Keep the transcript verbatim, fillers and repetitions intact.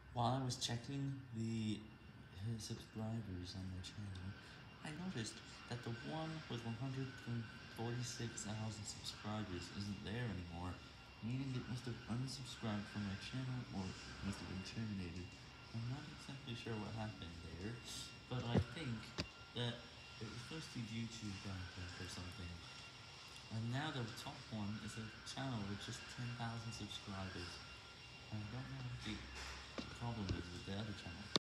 While I was checking the his subscribers on my channel, I noticed that the one with one hundred forty-six thousand subscribers isn't there anymore, meaning it must have unsubscribed from my channel or must have been terminated. I'm not exactly sure what happened there, but I think that it was mostly YouTube content or something. And now the top one is a channel with just ten thousand subscribers. I don't know what the problem is with the other channel.